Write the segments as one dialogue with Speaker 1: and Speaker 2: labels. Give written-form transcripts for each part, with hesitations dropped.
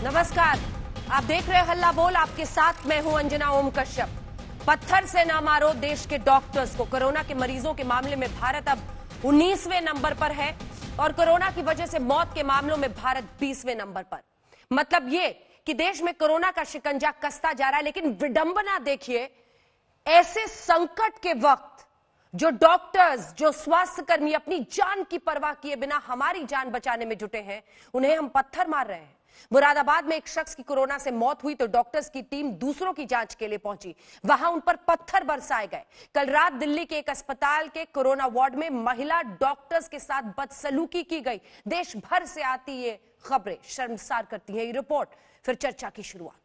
Speaker 1: नमस्कार, आप देख रहे हैं हल्ला बोल। आपके साथ मैं हूं अंजना ओम कश्यप। पत्थर से ना मारो देश के डॉक्टर्स को। कोरोना के मरीजों के मामले में भारत अब 19वें नंबर पर है और कोरोना की वजह से मौत के मामलों में भारत 20वें नंबर पर। मतलब ये कि देश में कोरोना का शिकंजा कसता जा रहा है। लेकिन विडंबना देखिए, ऐसे संकट के वक्त जो डॉक्टर्स, जो स्वास्थ्य कर्मी अपनी जान की परवाह किए बिना हमारी जान बचाने में जुटे हैं, उन्हें हम पत्थर मार रहे हैं। मुरादाबाद में एक शख्स की कोरोना से मौत हुई तो डॉक्टर्स की टीम दूसरों की जांच के लिए पहुंची। वहां उन पर पत्थर बरसाए गए। कल रात दिल्ली के एक अस्पताल के कोरोना वार्ड में महिला डॉक्टर्स के साथ बदसलूकी की गई। देश भर से आती ये खबरें शर्मसार करती हैं। ये रिपोर्ट, फिर चर्चा की शुरुआत।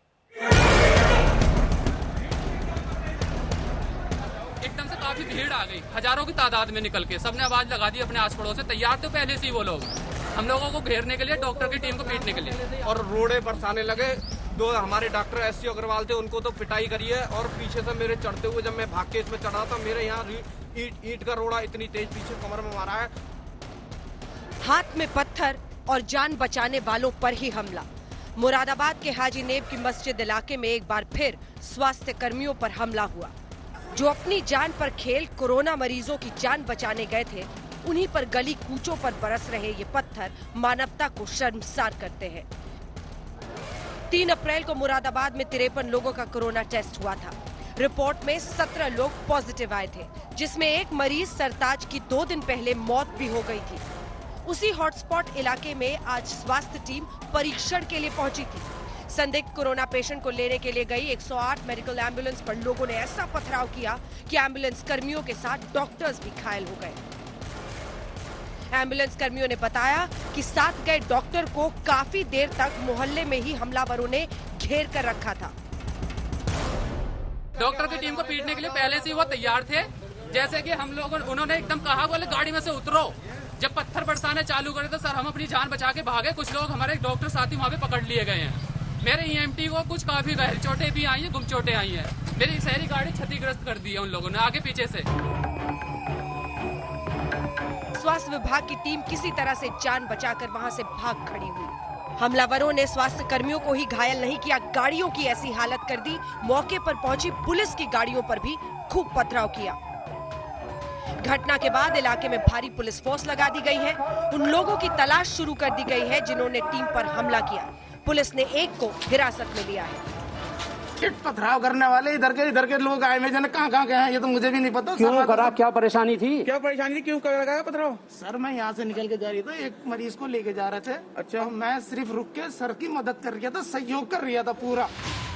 Speaker 2: एकदम से काफी भीड़ आ गई, हजारों की तादाद में निकल के सबने आवाज लगा दी अपने आस पड़ोस से। तैयार तो पहले से ही वो लोग हम लोगों को घेरने के लिए, डॉक्टर की टीम को पीटने के लिए,
Speaker 3: और रोड़े बरसाने लगे। दो हमारे डॉक्टर एससी अग्रवाल थे, उनको तो पिटाई करी है। और पीछे से मेरे चढ़ते हुए जब मैं भाग के इसमें चढ़ा था, मेरे यहाँ ईंट का रोड़ा इतनी तेज पीछे कमर में मारा है।
Speaker 1: हाथ में पत्थर और जान बचाने वालों पर ही हमला। मुरादाबाद के हाजी नेब की मस्जिद इलाके में एक बार फिर स्वास्थ्य कर्मियों पर हमला हुआ। जो अपनी जान पर खेल कोरोना मरीजों की जान बचाने गए थे, उन्हीं पर गली कूचों पर बरस रहे ये पत्थर मानवता को शर्मसार करते हैं। 3 अप्रैल को मुरादाबाद में 53 लोगों का कोरोना टेस्ट हुआ था। रिपोर्ट में 17 लोग पॉजिटिव आए थे, जिसमें एक मरीज सरताज की 2 दिन पहले मौत भी हो गई थी। उसी हॉटस्पॉट इलाके में आज स्वास्थ्य टीम परीक्षण के लिए पहुंची थी। संदिग्ध कोरोना पेशेंट को लेने के लिए गई 108 मेडिकल एम्बुलेंस पर लोगों ने ऐसा पथराव किया कि एम्बुलेंस कर्मियों के साथ डॉक्टर्स भी घायल हो गए। एम्बुलेंस कर्मियों ने बताया कि साथ गए डॉक्टर को काफी देर तक मोहल्ले में ही हमलावरों ने घेर कर रखा था।
Speaker 2: डॉक्टर की टीम को पीटने के लिए पहले से ही वो तैयार थे। जैसे कि हम लोग, उन्होंने एकदम कहा, बोले गाड़ी में से उतरो। जब पत्थर बरसाने चालू करे तो सर हम अपनी जान बचा के भागे। कुछ लोग हमारे डॉक्टर साथी वहाँ पे पकड़ लिए गए हैं। मेरे ईएमटी को कुछ काफी गहरी चोटें भी आई हैं, गुम चोटें आई हैं। मेरी शहरी गाड़ी क्षतिग्रस्त कर दी है उन लोगों ने आगे पीछे से।
Speaker 1: स्वास्थ्य विभाग की टीम किसी तरह से जान बचाकर वहां से भाग खड़ी हुई। हमलावरों ने स्वास्थ्य कर्मियों को ही घायल नहीं किया, गाड़ियों की ऐसी हालत कर दी। मौके पर पहुंची पुलिस की गाड़ियों पर भी खूब पथराव किया। घटना के बाद इलाके में भारी पुलिस फोर्स लगा दी गई है। उन लोगों की तलाश शुरू कर दी गई है जिन्होंने टीम पर हमला किया। पुलिस ने एक को हिरासत में लिया है।
Speaker 4: पथराव करने वाले इधर के लोग आए हुए, जन कहाँ के हैं ये तो मुझे भी नहीं पता।
Speaker 5: क्यों करा, क्या परेशानी थी?
Speaker 4: क्यों लगाया पथराव? सर मैं यहाँ से निकल के जा रही था, एक मरीज को लेके जा रहे थे। अच्छा। मैं सिर्फ रुक के सर की मदद कर रहा था, सहयोग कर रहा था पूरा।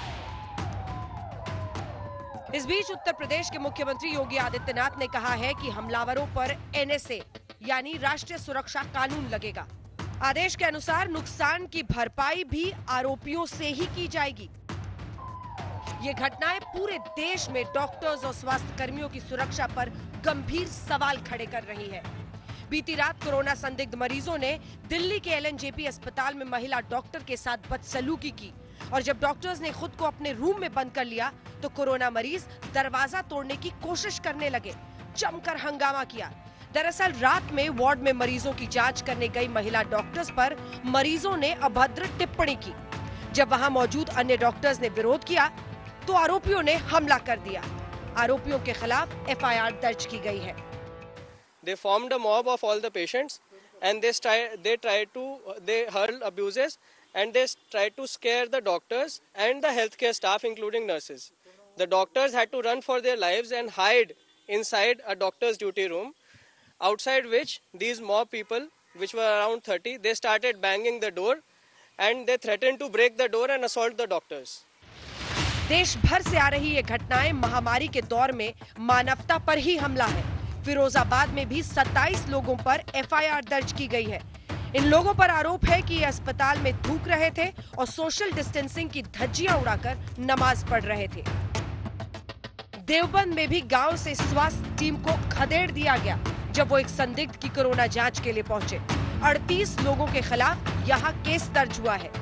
Speaker 1: इस बीच उत्तर प्रदेश के मुख्यमंत्री योगी आदित्यनाथ ने कहा है कि हमलावरों पर एनएसए यानी राष्ट्रीय सुरक्षा कानून लगेगा। आदेश के अनुसार नुकसान की भरपाई भी आरोपियों से ही की जाएगी। ये घटनाएं पूरे देश में डॉक्टर्स और स्वास्थ्य कर्मियों की सुरक्षा पर गंभीर सवाल खड़े कर रही है। बीती रात कोरोना संदिग्ध मरीजों ने दिल्ली के एलएनजेपी अस्पताल में महिला डॉक्टर के साथ बदसलूकी की और जब डॉक्टर्स ने खुद को अपने रूम में बंद कर लिया तो कोरोना मरीज दरवाजा तोड़ने की कोशिश करने लगे, जमकर हंगामा किया। दरअसल रात में वार्ड में मरीजों की जांच करने गई महिला डॉक्टर्स पर मरीजों ने अभद्र टिप्पणी की। जब वहां मौजूद अन्य डॉक्टर्स ने विरोध किया तो आरोपियों ने हमला कर दिया। आरोपियों के खिलाफ एफआईआर दर्ज की गई है।
Speaker 3: They formed a mob of all the patients and they hurled abuses and they tried to scare the doctors and the healthcare staff including nurses. The doctors had to run for their lives and hide inside a doctor's duty room, outside which these mob people, which were around 30, they started banging the door and they threatened to break the door and assault the doctors.
Speaker 1: देश भर से आ रही ये घटनाएं महामारी के दौर में मानवता पर ही हमला है। फिरोजाबाद में भी 27 लोगों पर एफआईआर दर्ज की गई है। इन लोगों पर आरोप है कि ये अस्पताल में थूक रहे थे और सोशल डिस्टेंसिंग की धज्जियां उड़ाकर नमाज पढ़ रहे थे। देवबंद में भी गांव से स्वास्थ्य टीम को खदेड़ दिया गया जब वो एक संदिग्ध की कोरोना जांच के लिए पहुंचे। 38 लोगों के खिलाफ यहां केस दर्ज हुआ है।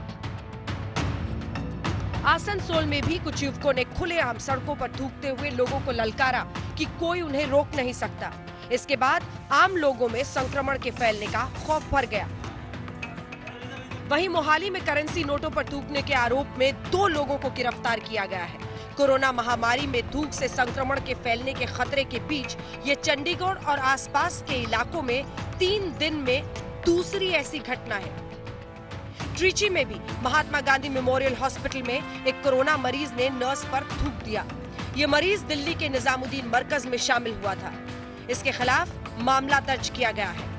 Speaker 1: आसनसोल में भी कुछ युवकों ने खुलेआम सड़कों पर थूकते हुए लोगों को ललकारा कि कोई उन्हें रोक नहीं सकता। इसके बाद आम लोगों में संक्रमण के फैलने का खौफ भर गया। वहीं मोहाली में करेंसी नोटों पर थूकने के आरोप में 2 लोगों को गिरफ्तार किया गया है। कोरोना महामारी में थूक से संक्रमण के फैलने के खतरे के बीच ये चंडीगढ़ और आसपास के इलाकों में 3 दिन में दूसरी ऐसी घटना है। ट्रिची में भी महात्मा गांधी मेमोरियल हॉस्पिटल में एक कोरोना मरीज ने नर्स पर थूक दिया। ये मरीज दिल्ली के निजामुद्दीन मरकज में शामिल हुआ था। इसके खिलाफ मामला दर्ज किया गया है।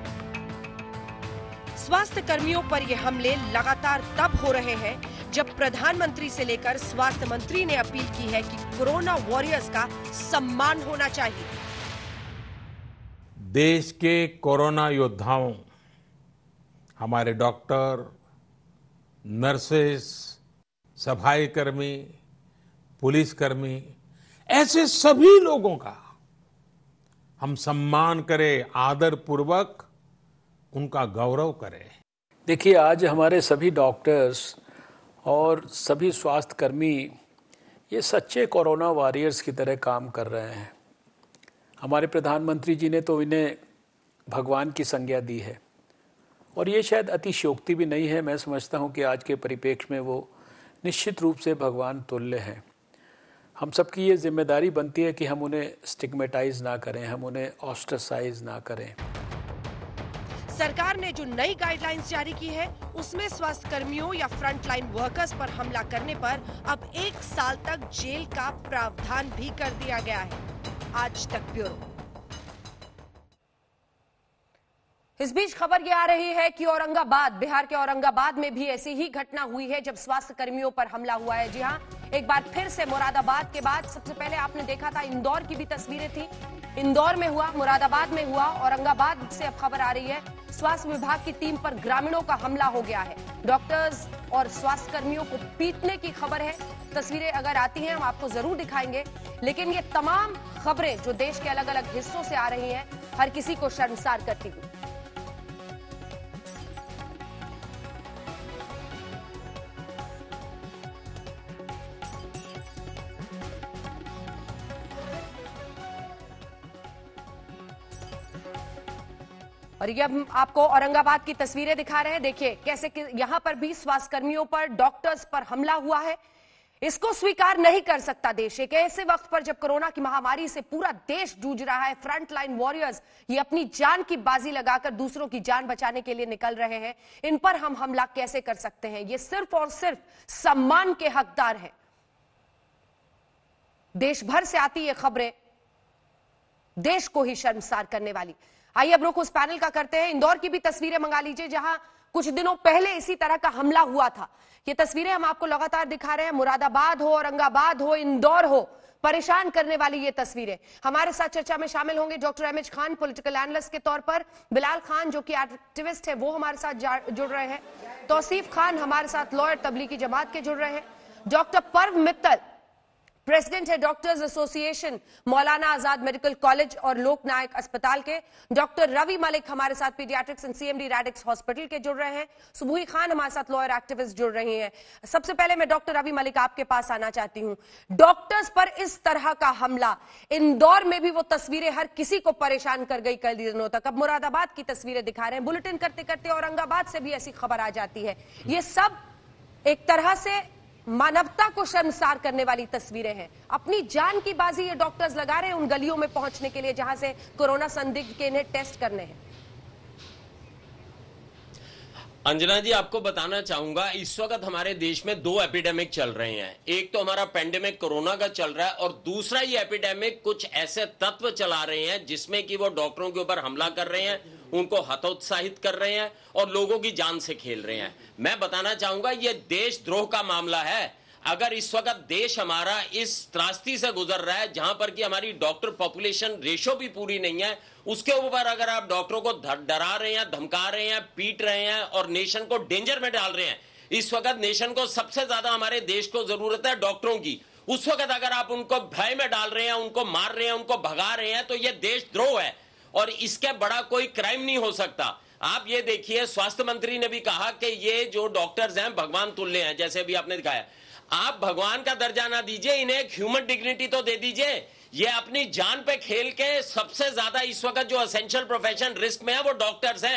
Speaker 1: स्वास्थ्य कर्मियों पर ये हमले लगातार तब हो रहे हैं जब प्रधानमंत्री से लेकर स्वास्थ्य मंत्री ने अपील की है कि कोरोना वॉरियर्स का सम्मान होना चाहिए।
Speaker 5: देश के कोरोना योद्धाओं, हमारे डॉक्टर, नर्सेस, सफाई कर्मी, पुलिसकर्मी, ऐसे सभी लोगों का हम सम्मान करें, आदर पूर्वक उनका गौरव करें।
Speaker 6: देखिए, आज हमारे सभी डॉक्टर्स और सभी स्वास्थ्य कर्मी ये सच्चे कोरोना वॉरियर्स की तरह काम कर रहे हैं। हमारे प्रधानमंत्री जी ने तो इन्हें भगवान की संज्ञा दी है और ये शायद अतिशयोक्ति भी नहीं है। मैं समझता हूँ कि आज के परिप्रेक्ष्य में वो निश्चित रूप से भगवान तुल्य हैं। हम सबकी ये जिम्मेदारी बनती है कि हम उन्हें स्टिग्मेटाइज ना करें, हम उन्हें ऑस्ट्रेसाइज ना करें।
Speaker 1: सरकार ने जो नई गाइडलाइंस जारी की है उसमें स्वास्थ्य कर्मियों या फ्रंटलाइन वर्कर्स पर हमला करने पर अब 1 साल तक जेल का प्रावधान भी कर दिया गया है। आज तक ब्यूरो। इस बीच खबर ये आ रही है कि औरंगाबाद, बिहार के औरंगाबाद में भी ऐसी ही घटना हुई है जब स्वास्थ्य कर्मियों पर हमला हुआ है। जी हां, एक बार फिर से मुरादाबाद के बाद सबसे पहले आपने देखा था इंदौर की भी तस्वीरें थी। इंदौर में हुआ, मुरादाबाद में हुआ, औरंगाबाद से अब खबर आ रही है स्वास्थ्य विभाग की टीम पर ग्रामीणों का हमला हो गया है। डॉक्टर्स और स्वास्थ्य कर्मियों को पीटने की खबर है। तस्वीरें अगर आती हैं हम आपको जरूर दिखाएंगे, लेकिन ये तमाम खबरें जो देश के अलग अलग हिस्सों से आ रही हैं हर किसी को शर्मसार करती हुई। और ये हम आपको औरंगाबाद की तस्वीरें दिखा रहे हैं। देखिए कैसे कि यहां पर भी स्वास्थ्य कर्मियों पर, डॉक्टर्स पर हमला हुआ है। इसको स्वीकार नहीं कर सकता देश। एक ऐसे वक्त पर जब कोरोना की महामारी से पूरा देश जूझ रहा है, फ्रंट लाइन वॉरियर्स ये अपनी जान की बाजी लगाकर दूसरों की जान बचाने के लिए निकल रहे हैं, इन पर हम हमला कैसे कर सकते हैं? ये सिर्फ और सिर्फ सम्मान के हकदार हैं। देश भर से आती ये खबरें देश को ही शर्मसार करने वाली। आइए अब रुख उस पैनल का करते हैं। इंदौर की भी तस्वीरें मंगा लीजिए जहां कुछ दिनों पहले इसी तरह का हमला हुआ था। ये तस्वीरें हम आपको लगातार दिखा रहे हैं। मुरादाबाद हो, औरंगाबाद हो, इंदौर हो, परेशान करने वाली ये तस्वीरें। हमारे साथ चर्चा में शामिल होंगे doctor MH Khan, political analyst के तौर पर, बिलाल खान जो कि एक्टिविस्ट है वो हमारे साथ जुड़ रहे हैं, तौसीफ खान हमारे साथ लॉयर तबलीगी जमात के जुड़ रहे हैं, डॉक्टर पर्व मित्तल प्रेसिडेंट है doctors association Maulana Azad medical college और लोकनायक अस्पताल के, डॉक्टर रवि मलिक हमारे साथ pediatrics and CMD Radix hospital के जुड़ रहे हैं, सुबूही खान हमारे साथ लॉयर एक्टिविस्ट जुड़ रही हैं। सबसे पहले मैं डॉक्टर रवि मलिक आपके पास आना चाहती हूं। डॉक्टर्स पर इस तरह का हमला, इंदौर में भी वो तस्वीरें हर किसी को परेशान कर गई कई दिनों तक। अब मुरादाबाद की तस्वीरें दिखा रहे हैं, बुलेटिन करते करते औरंगाबाद से भी ऐसी खबर आ जाती है। ये सब एक तरह से मानवता को शर्मसार करने वाली तस्वीरें हैं। अपनी जान की बाजी ये डॉक्टर्स लगा रहे हैं उन गलियों में पहुंचने के लिए जहां से कोरोना संदिग्ध के इन्हें टेस्ट करने हैं।
Speaker 7: अंजना जी, आपको बताना चाहूंगा इस वक्त हमारे देश में 2 एपिडेमिक चल रहे हैं। एक तो हमारा पेंडेमिक कोरोना का चल रहा है और दूसरा ये एपिडेमिक कुछ ऐसे तत्व चला रहे हैं जिसमें कि वो डॉक्टरों के ऊपर हमला कर रहे हैं, उनको हतोत्साहित कर रहे हैं और लोगों की जान से खेल रहे हैं। मैं बताना चाहूंगा ये देशद्रोह का मामला है। अगर इस वक्त देश हमारा इस त्रासदी से गुजर रहा है जहां पर कि हमारी डॉक्टर पॉपुलेशन रेशो भी पूरी नहीं है, उसके ऊपर अगर आप डॉक्टरों को डरा रहे हैं, धमका रहे हैं, पीट रहे हैं और नेशन को डेंजर में डाल रहे हैं, इस वक्त नेशन को सबसे ज्यादा हमारे देश को जरूरत है डॉक्टरों की। उस वक्त अगर आप उनको भय में डाल रहे हैं, उनको मार रहे हैं, उनको भगा रहे हैं, तो यह देशद्रोह है और इसके बड़ा कोई क्राइम नहीं हो सकता। आप ये देखिए, स्वास्थ्य मंत्री ने भी कहा कि ये जो डॉक्टर्स हैं भगवान तुल्य हैं, जैसे भी आपने दिखाया। आप भगवान का दर्जा ना दीजिए, इन्हें एक ह्यूमन डिग्निटी तो दे दीजिए। ये अपनी जान पे खेल के सबसे ज्यादा इस वक्त जो एसेंशियल प्रोफेशन रिस्क में है वो डॉक्टर्स हैं,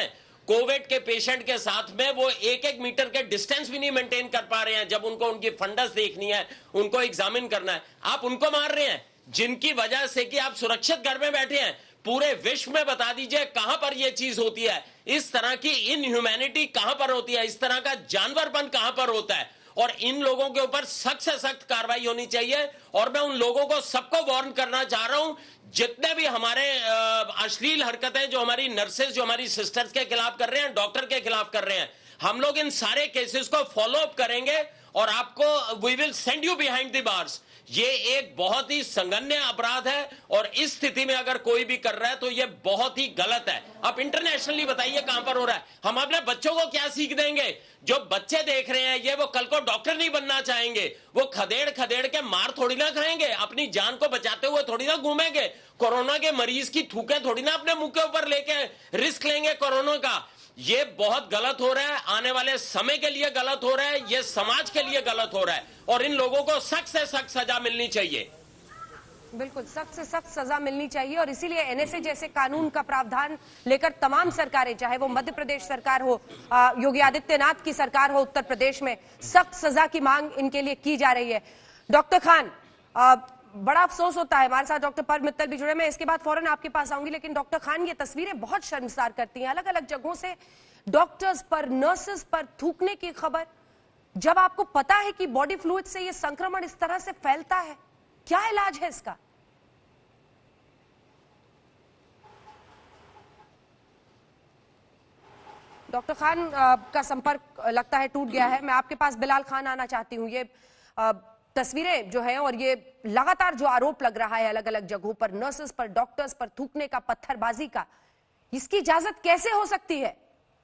Speaker 7: कोविड के पेशेंट के साथ में वो 1-1 मीटर के डिस्टेंस भी नहीं मेंटेन कर पा रहे हैं। जब उनको उनकी फंडस देखनी है, उनको एग्जामिन करना है, आप उनको मार रहे हैं, जिनकी वजह से कि आप सुरक्षित घर में बैठे हैं। पूरे विश्व में बता दीजिए कहां पर यह चीज होती है, इस तरह की इनह्यूमैनिटी कहां पर होती है, इस तरह का जानवरपन कहां पर होता है। और इन लोगों के ऊपर सख्त से सख्त कार्रवाई होनी चाहिए। और मैं उन लोगों को सबको वार्न करना चाह रहा हूं, जितने भी हमारे अश्लील हरकतें जो हमारी नर्सेज, जो हमारी सिस्टर्स के खिलाफ कर रहे हैं, डॉक्टर के खिलाफ कर रहे हैं, हम लोग इन सारे केसेस को फॉलो अप करेंगे और आपको we will send you behind the bars. ये एक बहुत ही संगन्य अपराध है और इस स्थिति में अगर कोई भी कर रहा है तो ये बहुत ही गलत है। आप इंटरनेशनली बताइए कहां पर हो रहा है। हम अपने बच्चों को क्या सीख देंगे? जो बच्चे देख रहे हैं ये, वो कल को डॉक्टर नहीं बनना चाहेंगे, वो खदेड़ खदेड़ के मार थोड़ी ना खाएंगे, अपनी जान को बचाते हुए थोड़ी ना घूमेंगे, कोरोना के मरीज की थूकें थोड़ी ना अपने मुंह के ऊपर लेके रिस्क लेंगे कोरोना का। ये बहुत गलत हो रहा है, आने वाले समय के लिए गलत हो रहा है, ये समाज के लिए गलत हो रहा है और इन लोगों को सख्त से सख्त सजा मिलनी चाहिए।
Speaker 1: बिल्कुल, सख्त से सख्त सजा मिलनी चाहिए और इसीलिए एनएसए जैसे कानून का प्रावधान लेकर तमाम सरकारें, चाहे वो मध्य प्रदेश सरकार हो, योगी आदित्यनाथ की सरकार हो उत्तर प्रदेश में, सख्त सजा की मांग इनके लिए की जा रही है। डॉक्टर खान, बड़ा अफसोस होता है, हमारे साथ डॉक्टर परम मित्तल भी जुड़े, मैं इसके बाद फौरन आपके पास आऊंगी, लेकिन डॉक्टर खान ये तस्वीरें बहुत शर्मसार करती हैं। अलग अलग जगहों से डॉक्टर्स पर, नर्सेस पर थूकने की खबर, जब आपको पता है कि बॉडी फ्लूइड से ये संक्रमण इस तरह से फैलता है, क्या इलाज है इसका? डॉक्टर खान का संपर्क लगता है टूट गया है। मैं आपके पास बिलाल खान आना चाहती हूँ। ये तस्वीरें जो है और ये लगातार जो आरोप लग रहा है अलग अलग जगहों पर, नर्सेस पर, डॉक्टर्स पर थूकने का, पत्थरबाजी का, इसकी इजाजत कैसे हो सकती है?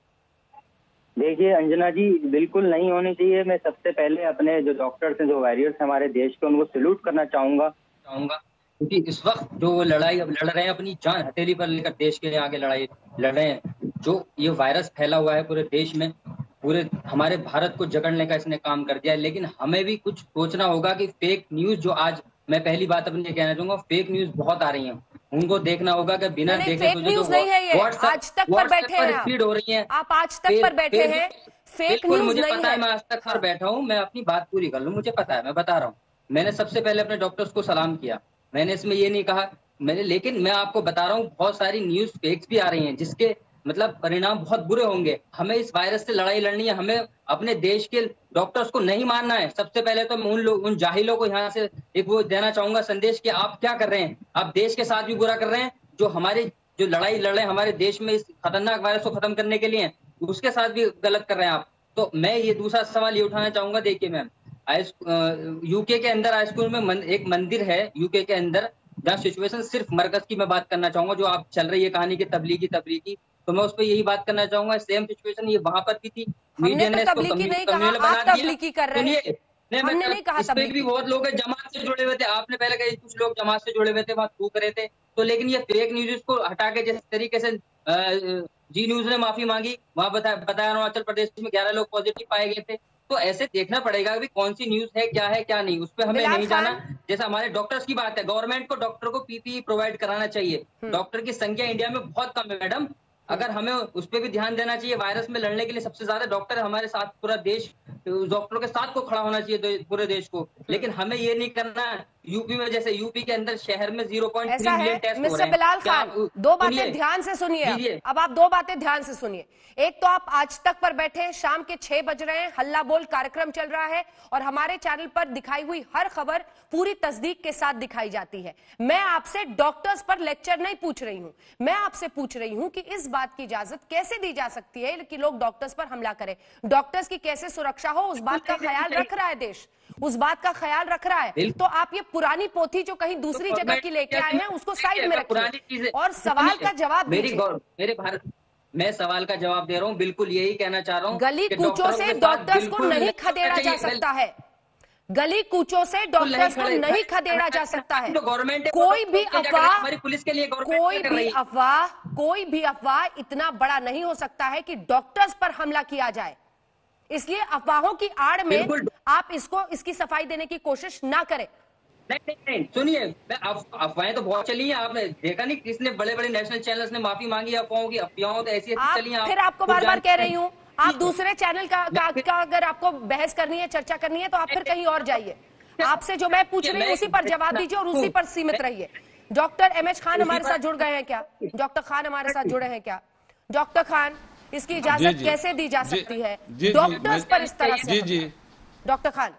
Speaker 8: देखिए अंजना जी, बिल्कुल नहीं होनी चाहिए। मैं सबसे पहले अपने जो डॉक्टर्स हैं, जो वॉरियर्स हैं हमारे देश के, उनको सैल्यूट करना चाहूंगा क्योंकि इस वक्त जो लड़ाई अब लड़ रहे हैं, अपनी जान हथेली पर लेकर देश के आगे लड़ाई लड़ रहे हैं। जो ये वायरस फैला हुआ है पूरे देश में, पूरे हमारे भारत को जकड़ने का इसने काम कर दिया है। लेकिन हमें भी कुछ सोचना होगा कि फेक न्यूज जो आज, मैं पहली बात अपनी कहना चाहूंगा, फेक न्यूज बहुत आ रही हैं, उनको देखना होगा कि बिना देखे
Speaker 1: फेक न्यूज नहीं है ये, आज तक पर बैठे हैं
Speaker 8: स्पीड हो रही है।
Speaker 1: आप आज तक पर बैठे हैं, फेक न्यूज
Speaker 8: मुझे
Speaker 1: नहीं
Speaker 8: पता है, मैं आज तक पर बैठा हूँ, मैं अपनी बात पूरी कर लूँ, मुझे पता है, मैं बता रहा हूँ। मैंने सबसे पहले अपने डॉक्टर्स को सलाम किया, मैंने इसमें ये नहीं कहा मैंने, लेकिन मैं आपको बता रहा हूँ बहुत सारी न्यूज फेक्स भी आ रही हैं जिसके मतलब परिणाम बहुत बुरे होंगे। हमें इस वायरस से लड़ाई लड़नी है, हमें अपने देश के डॉक्टर्स को नहीं मानना है। सबसे पहले तो मैं उन जाहिलों को यहाँ से एक वो देना चाहूंगा संदेश कि आप क्या कर रहे हैं, आप देश के साथ भी बुरा कर रहे हैं। जो हमारे जो लड़ाई लड़ रहे हैं हमारे देश में इस खतरनाक वायरस को खत्म करने के लिए, उसके साथ भी गलत कर रहे हैं आप। तो मैं ये दूसरा सवाल ये उठाना चाहूंगा, देखिए मैम, यूके के अंदर हाई स्कूल में एक मंदिर है यूके के अंदर, जहाँ सिचुएशन सिर्फ मरकज की मैं बात करना चाहूंगा, जो आप चल रही है कहानी की तबलीगी, तो मैं उस पर यही बात करना चाहूंगा। सेम सिचुएशन ये वहां पर भी थी, मीडिया ने इसको कम्युनल बना दिया। हमने नहीं कहा तबलीगी, भी बहुत लोग जमात से जुड़े हुए थे, आपने पहले कहा कुछ लोग जमात से जुड़े हुए थे, वहां थूक रहे थे, तो लेकिन ये फेक न्यूज को हटा के जिस तरीके से जी न्यूज ने माफी मांगी, वहां बताया अरुणाचल प्रदेश में 11 लोग पॉजिटिव पाए गए थे। तो ऐसे देखना पड़ेगा कि कौन सी न्यूज है, क्या नहीं, उस पर हमें नहीं जाना। जैसा हमारे डॉक्टर्स की बात है, गवर्नमेंट को डॉक्टर को पीपीई प्रोवाइड कराना चाहिए। डॉक्टर की संख्या इंडिया में बहुत कम है मैडम, अगर हमें उस पर भी ध्यान देना चाहिए। वायरस में लड़ने के लिए सबसे ज्यादा डॉक्टर हमारे साथ, पूरा देश डॉक्टरों के साथ को खड़ा होना चाहिए पूरे देश को। लेकिन हमें ये नहीं करना। यूपी में, जैसे यूपी के अंदर शहर में 0.3 मिलियन टेस्ट हो रहे हैं।
Speaker 1: मिस्टर बिलाल खान, दो बातें ध्यान से सुनिए, अब आप दो बातें ध्यान से सुनिए। एक तो आप आज तक पर बैठे हैं, शाम के 6 बज रहे हैं, हल्ला बोल कार्यक्रम चल रहा है और हमारे चैनल पर दिखाई हुई हर खबर पूरी तस्दीक के साथ दिखाई जाती है। मैं आपसे डॉक्टर्स पर लेक्चर नहीं पूछ रही हूं, मैं आपसे पूछ रही हूं कि इस बात की इजाजत कैसे दी जा सकती है कि लोग डॉक्टर्स पर हमला करें। डॉक्टर्स की कैसे सुरक्षा हो, उस बात का ख्याल रख रहा है देश, उस बात का ख्याल रख रहा है। तो आप ये पुरानी पोथी जो कहीं दूसरी जगह की लेके आए हैं उसको साइड में रखिए और सवाल का जवाब दीजिए।
Speaker 8: मेरे भारत, मैं सवाल का जवाब दे रहा हूँ, बिल्कुल यही कहना चाह रहा हूँ।
Speaker 1: गली कूचों से डॉक्टर्स को नहीं खदेड़ा जा सकता है, गली कूचों से डॉक्टर्स को नहीं खदेड़ा जा सकता है। कोई भी अफवाह इतना बड़ा नहीं हो सकता है कि डॉक्टर्स पर हमला किया जाए। इसलिए अफवाहों की आड़ में आप इसकी सफाई देने की कोशिश ना करें।
Speaker 8: नहीं सुनिए, अफवाहें तो बहुत चली हैं, आपने देखा नहीं किसने बड़े बड़े नेशनल चैनल्स ने माफी मांगी अफवाहों की? अफवाहों तो ऐसी चली हैं।
Speaker 1: फिर आपको बार बार कह रही हूँ, आप दूसरे चैनल का अगर आपको बहस करनी है, चर्चा करनी है, तो आप फिर कहीं और जाइए। आपसे जो मैं पूछ रही हूँ उसी पर जवाब दीजिए और उसी पर सीमित रहिए। डॉक्टर एमएच खान हमारे साथ जुड़ गए हैं क्या? डॉक्टर खान हमारे साथ जुड़े हैं क्या? डॉक्टर खान, इसकी इजाजत कैसे दी जा सकती है डॉक्टर्स पर इस तरह से?
Speaker 5: जी
Speaker 1: डॉक्टर खान,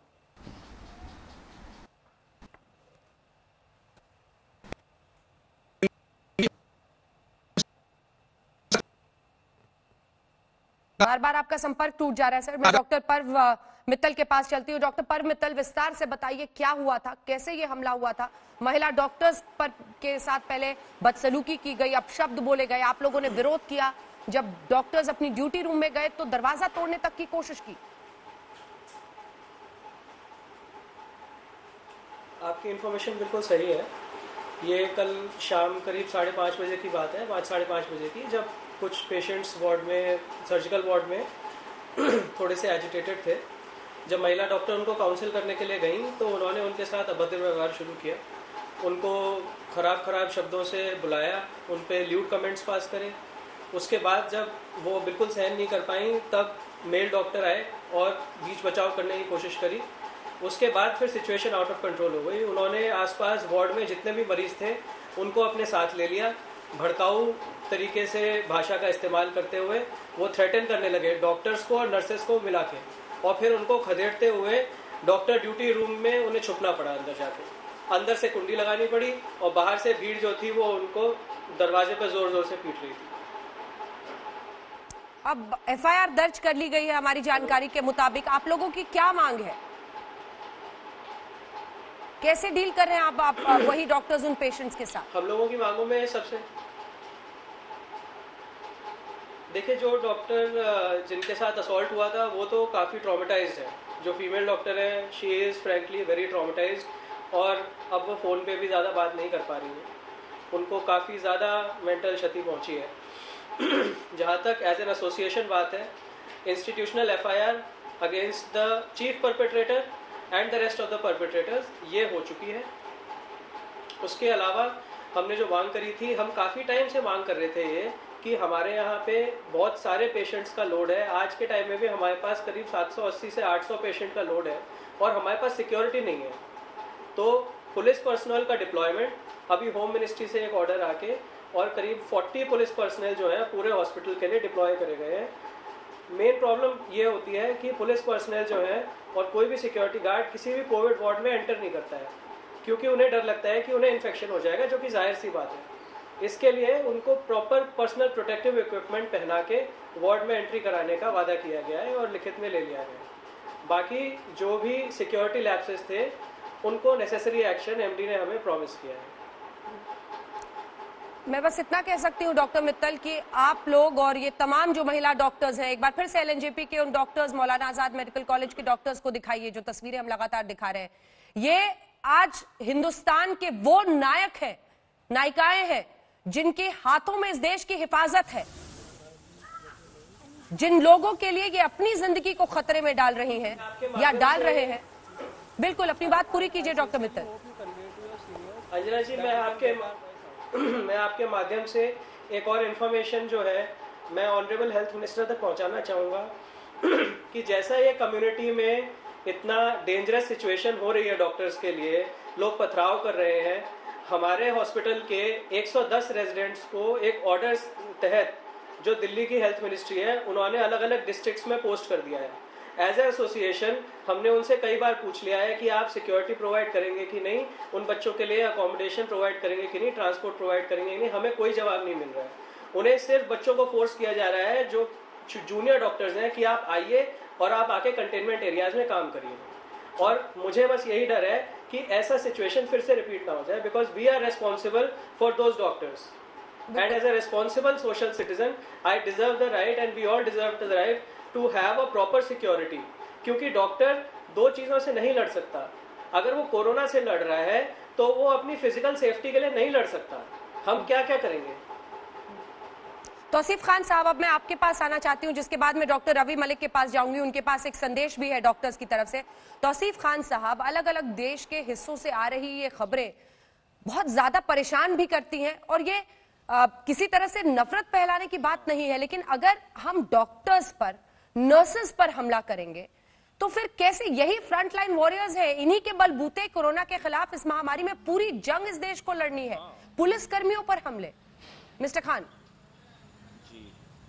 Speaker 1: बार बार आपका संपर्क टूट जा रहा है सर। मैं डॉक्टर पर्व मित्तल के पास चलती हूँ। डॉक्टर पर्व मित्तल, विस्तार से बताइए क्या हुआ था, कैसे ये हमला हुआ था? महिला डॉक्टर्स पर के साथ पहले बदसलूकी की गई, अपशब्द बोले गए, आप लोगों ने विरोध किया। जब डॉक्टर्स अपनी ड्यूटी रूम में गए तो दरवाजा तोड़ने तक की कोशिश की।
Speaker 3: आपकी इन्फॉर्मेशन बिल्कुल सही है। ये कल शाम करीब 5:30 बजे की बात है, 5 साढ़े 5 बजे की, जब कुछ पेशेंट्स वार्ड में, सर्जिकल वार्ड में थोड़े से एजिटेटेड थे। जब महिला डॉक्टर उनको काउंसिल करने के लिए गई तो उन्होंने उनके साथ अभद्र व्यवहार शुरू किया। उनको खराब शब्दों से बुलाया, उन पे ल्यूड कमेंट्स पास करे। उसके बाद जब वो बिल्कुल सहन नहीं कर पाई तब मेल डॉक्टर आए और बीच बचाव करने की कोशिश करी। उसके बाद फिर सिचुएशन आउट ऑफ कंट्रोल हो गई। उन्होंने आसपास वार्ड में जितने भी मरीज थे उनको अपने साथ ले लिया। भड़काऊ तरीके से भाषा का इस्तेमाल करते हुए वो थ्रेटन करने लगे डॉक्टर्स को और नर्सेस को मिला के, और फिर उनको खदेड़ते हुए डॉक्टर ड्यूटी रूम में उन्हें छुपना पड़ा। अंदर जाके अंदर से कुंडी लगानी पड़ी और बाहर से भीड़ जो थी वो उनको दरवाजे पर जोर जोर से पीट रही थी।
Speaker 1: अब एफआईआर दर्ज कर ली गई है हमारी जानकारी के मुताबिक। आप लोगों की क्या मांग है? कैसे डील कर रहे हैं आप वही डॉक्टर्स उन पेशेंट्स के साथ?
Speaker 3: हम लोगों की मांगों में सबसे देखिए, जो डॉक्टर जिनके साथ असॉल्ट हुआ था वो तो काफ़ी ट्रॉमेटाइज्ड है। जो फीमेल डॉक्टर है, she is frankly very traumatized, और अब वो फ़ोन पे भी ज़्यादा बात नहीं कर पा रही है। उनको काफ़ी ज़्यादा मेंटल क्षति पहुंची है। जहाँ तक एज एन एसोसिएशन बात है, institutional FIR against the chief perpetrator and the rest of the perpetrators ये हो चुकी है। उसके अलावा हमने जो मांग करी थी, हम काफ़ी टाइम से मांग कर रहे थे ये कि हमारे यहाँ पे बहुत सारे पेशेंट्स का लोड है। आज के टाइम में भी हमारे पास करीब 780 से 800 पेशेंट का लोड है और हमारे पास सिक्योरिटी नहीं है। तो पुलिस पर्सनल का डिप्लॉयमेंट, अभी होम मिनिस्ट्री से एक ऑर्डर आके और करीब 40 पुलिस पर्सनल जो है पूरे हॉस्पिटल के लिए डिप्लॉय करे गए हैं। मेन प्रॉब्लम ये होती है कि पुलिस पर्सनल जो है और कोई भी सिक्योरिटी गार्ड किसी भी कोविड वार्ड में एंटर नहीं करता है, क्योंकि उन्हें डर लगता है कि उन्हें इन्फेक्शन हो जाएगा, जो कि जाहिर सी बात है। इसके लिए उनको प्रॉपर पर्सनल प्रोटेक्टिव इक्विपमेंट पहना के वार्ड में एंट्री कराने का वादा किया गया है और लिखित में ले लिया गया है। बाकी जो भी सिक्योरिटी लैप्सेस थे उनको नेसेसरी एक्शन एमडी ने हमें प्रॉमिस किया है।
Speaker 1: मैं बस इतना कह सकती हूँ डॉक्टर मित्तल कि आप लोग और ये तमाम जो महिला डॉक्टर्स हैं, एक बार फिर से एलएनजेपी के उन doctors, Maulana Azad medical college के डॉक्टर्स को दिखाइए, जो तस्वीरें हम लगातार दिखा रहे हैं। ये आज हिंदुस्तान के वो नायक हैं, नायिकाएं हैं जिनके हाथों में इस देश की हिफाजत है, जिन लोगों के लिए ये अपनी जिंदगी को खतरे में डाल रही हैं या डाल रहे हैं। बिल्कुल, अपनी बात पूरी कीजिए डॉक्टर मित्तल।
Speaker 3: अंजना जी, मैं आपके माध्यम से एक और इन्फॉर्मेशन जो है मैं ऑनरेबल हेल्थ मिनिस्टर तक पहुंचाना चाहूँगा कि जैसा ये कम्युनिटी में इतना डेंजरस सिचुएशन हो रही है डॉक्टर्स के लिए, लोग पथराव कर रहे हैं, हमारे हॉस्पिटल के 110 रेजिडेंट्स को एक ऑर्डर तहत जो दिल्ली की हेल्थ मिनिस्ट्री है उन्होंने अलग अलग डिस्ट्रिक्ट्स में पोस्ट कर दिया है। एज ए एसोसिएशन हमने उनसे कई बार पूछ लिया है कि आप सिक्योरिटी प्रोवाइड करेंगे कि नहीं, उन बच्चों के लिए अकोमोडेशन प्रोवाइड करेंगे कि नहीं, ट्रांसपोर्ट प्रोवाइड करेंगे कि नहीं। हमें कोई जवाब नहीं मिल रहा है। उन्हें सिर्फ बच्चों को फोर्स किया जा रहा है, जो जूनियर डॉक्टर्स हैं, कि आप आइए और आप आके कंटेनमेंट एरियाज में काम करिए। और मुझे बस यही डर है कि ऐसा सिचुएशन फिर से रिपीट ना हो जाए, because we are responsible for those doctors and as a responsible social citizen I deserve the right and we all deserve the right to have a proper security. क्योंकि डॉक्टर दो चीजों से नहीं लड़ सकता। अगर वो कोरोना से लड़ रहा है तो वो अपनी फिजिकल सेफ्टी के लिए नहीं लड़ सकता। हम क्या क्या करेंगे?
Speaker 1: तौसीफ खान साहब, अब मैं आपके पास आना चाहती हूं, जिसके बाद मैं डॉक्टर रवि मलिक के पास जाऊंगी। उनके पास एक संदेश भी है डॉक्टर्स की तरफ से। तौसीफ खान साहब, अलग अलग देश के हिस्सों से आ रही ये खबरें बहुत ज्यादा परेशान भी करती हैं, और ये किसी तरह से नफरत फैलाने की बात नहीं है, लेकिन अगर हम डॉक्टर्स पर, नर्सेस पर हमला करेंगे तो फिर कैसे? यही फ्रंटलाइन वॉरियर्स हैं, इन्हीं के बलबूते कोरोना के खिलाफ इस महामारी में पूरी जंग इस देश को लड़नी है। पुलिस कर्मियों पर हमले, मिस्टर खान।
Speaker 9: जी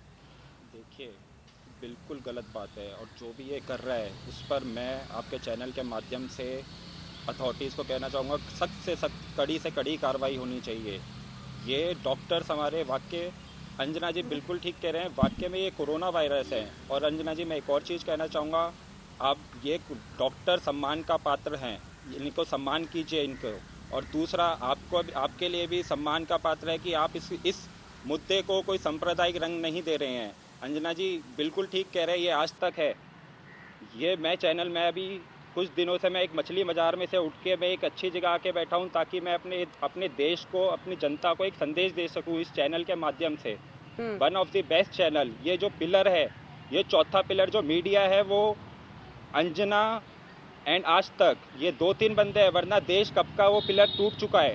Speaker 9: देखिए, बिल्कुल गलत बात है, और जो भी ये कर रहा है उस पर मैं आपके चैनल के माध्यम से अथॉरिटीज़ को कहना चाहूँगा, सख्त से सख्त, कड़ी से कड़ी कार्रवाई होनी चाहिए। ये डॉक्टर्स हमारे वाकई, अंजना जी बिल्कुल ठीक कह रहे हैं, वाकई में ये कोरोना वायरस है। और अंजना जी, मैं एक और चीज़ कहना चाहूँगा, आप ये डॉक्टर सम्मान का पात्र हैं, इनको सम्मान कीजिए इनको। और दूसरा, आपके लिए भी सम्मान का पात्र है कि आप इस मुद्दे को कोई सांप्रदायिक रंग नहीं दे रहे हैं। अंजना जी बिल्कुल ठीक कह रहे हैं, ये आज तक है। ये मैं चैनल में अभी कुछ दिनों से मैं एक मछली बाजार में से उठ के मैं एक अच्छी जगह आके बैठा हूँ, ताकि मैं अपने देश को, अपनी जनता को एक संदेश दे सकूँ इस चैनल के माध्यम से। One of the best channel, ये जो पिलर है, ये चौथा पिलर जो मीडिया है, वो अंजना एंड आज तक, ये 2-3 बंदे हैं, वरना देश कब का वो पिलर टूट चुका है,